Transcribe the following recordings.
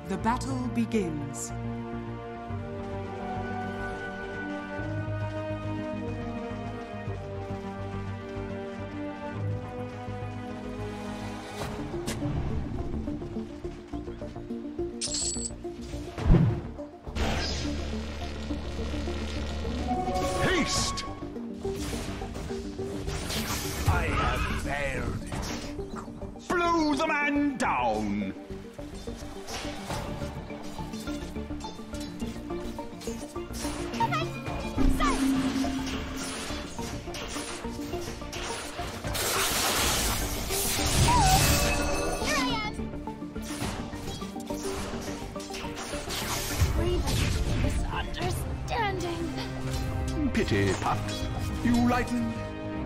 The battle begins. Haste! I have failed. Blow the man down! Pity, Puck. You lightened.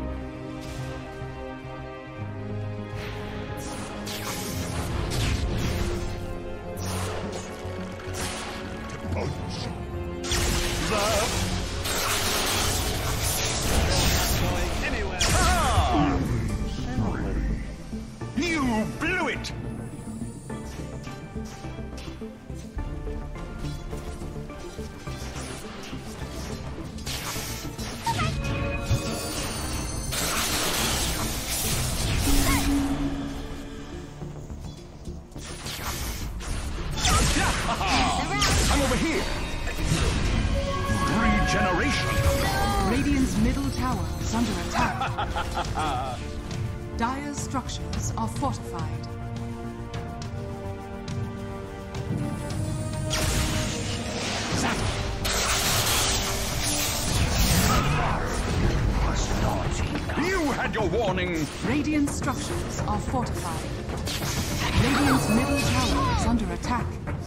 Punch. Going anywhere. Ah! You blew it. I'm over here. Regeneration. Radiant's middle tower is under attack. Dire's structures are fortified. You had your warning. Radiant structures are fortified. Radiant's middle tower is under attack.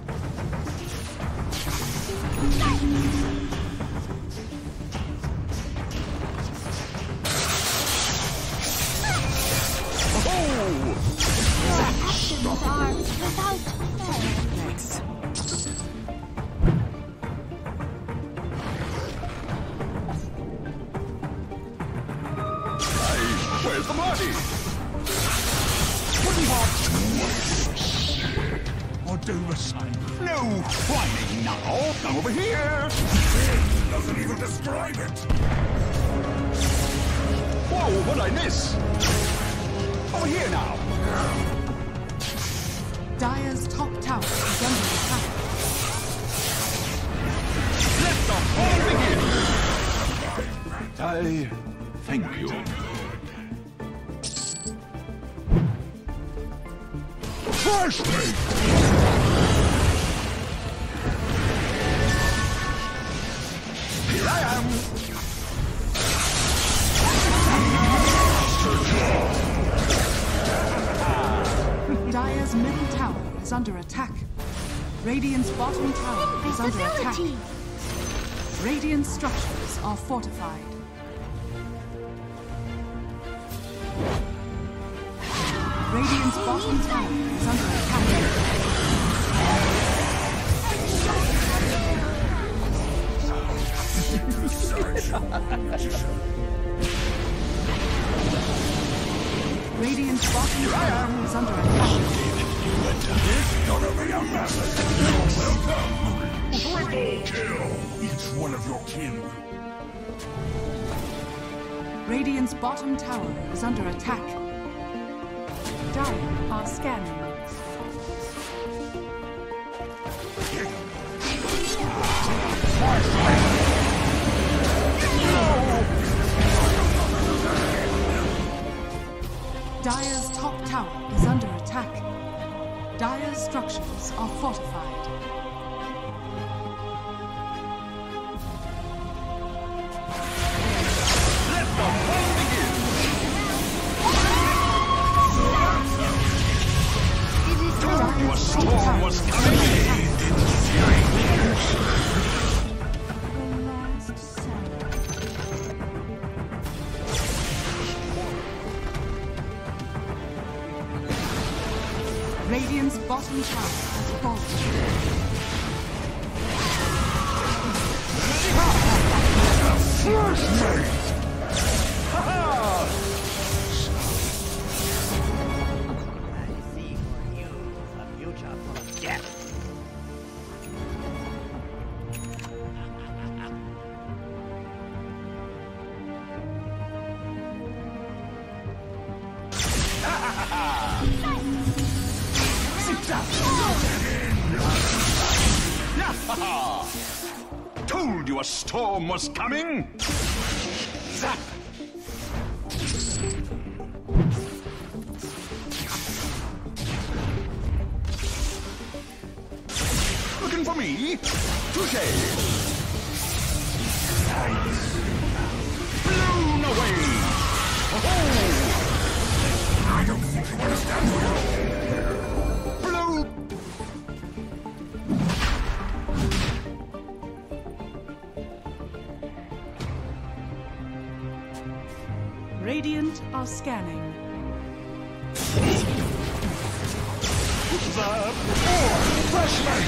Actions are without fairness. Where's the party? Or do the same. No whining now. Come over here. It doesn't even describe it. Whoa, what'd I miss? Over here now. Dire's top tower is under attack. Let the fun begin. I thank you. First mate! Here I am! Dire's middle tower is under attack. Radiant's bottom tower is under attack. Radiant structures are fortified. Radiant's bottom tower is under attack. Radiant's bottom tower is under attack. It's gonna be a massacre! Welcome! Triple kill! Each one of your kin. Radiant's bottom tower is under attack. Dire are scanning. Dire's top tower is under attack. Dire's structures are fortified. Let the fun begin! Your storm was coming! Radiant's bottom tower has fallen. First mate! Ha-ha! I see for you a future full of death. Radiant's bottom tower is under attack. Radiant's middle tower is under attack. Radiant's structures are fortified. Radiant's bottom tower is under attack. Radiant's structures are fortified. Radiant's bottom tower is under attack. Radiant's middle tower is under attack. Radiant's structures are fortified. Told you a storm was coming! Zap! Looking for me? Touché! Nice! Blown away! Oh! I don't think you understand. Blow! Radiant are scanning. Flashlight!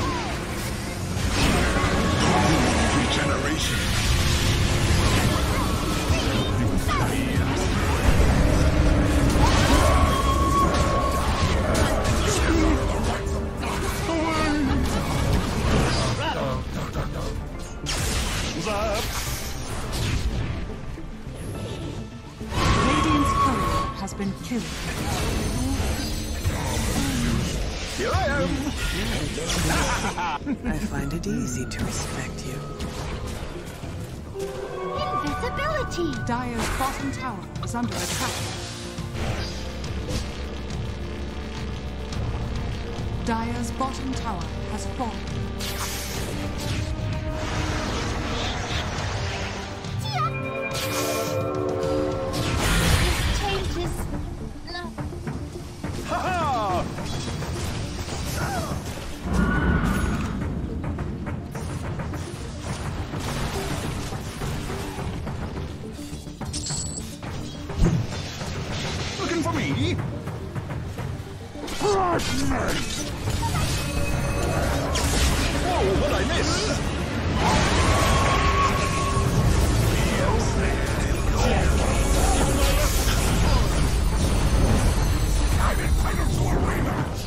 Regeneration! Radiant's courier has been killed. Here I am! I find it easy to respect you. Invisibility! Dire's bottom tower is under attack. Dire's bottom tower has fallen. This changes... No. Ha-ha! Looking for me? Whoa, what'd I miss? I'm entitled to a rematch.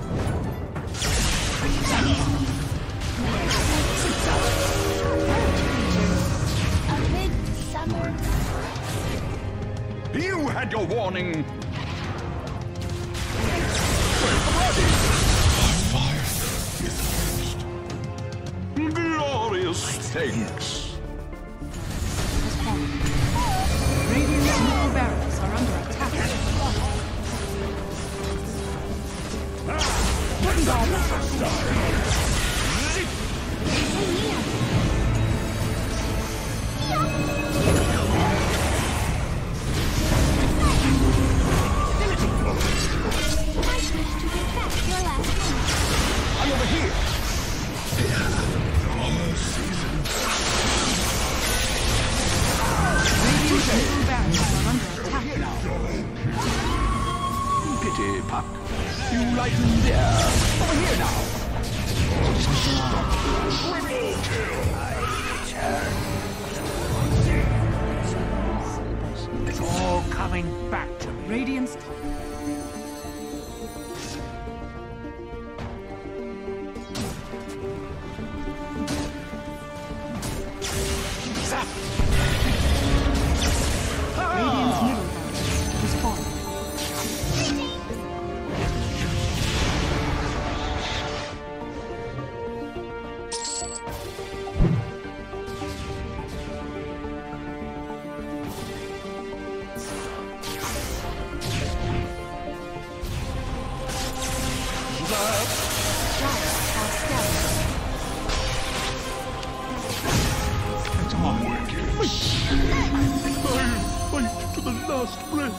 A midsummer... You had your warning. Fire is finished. Glorious thanks. Has fallen. Radiant's middle barracks are under attack. I'm over here. Radiant's middle barracks are under attack. Pity, Puck. You lighten there. Over here now. It's all coming back to me. Radiant's Zap! Radiant's middle barracks is fallen. Fight to the last breath.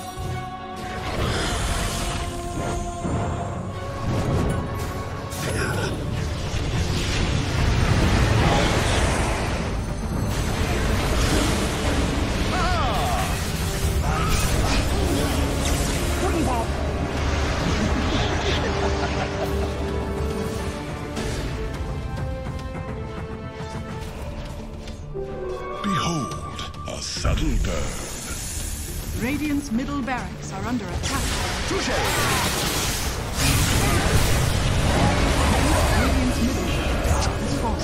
Behold, a subtle bird. Radiant's middle barracks are under attack. Touché! Radiant's middle barracks is fallen.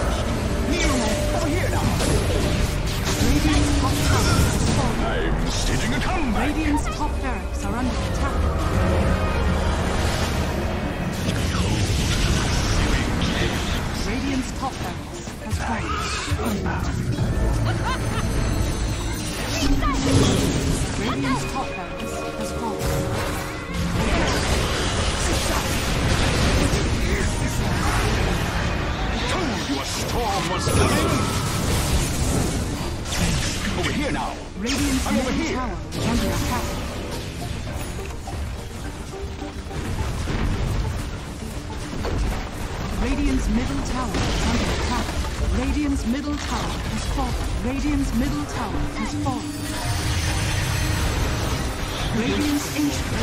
Over here now. Radiant's top tower is fallen. I'm still Radiant's top barracks are under attack. Radiant's top barracks has fallen. Radiant's top barracks has fallen. Your storm was coming! Over here now! Radiant's I'm over middle here. tower is under attack. Radiant's middle tower is under attack. Radiant's middle tower has fallen. Radiant's middle tower has fallen. Radiant's ancient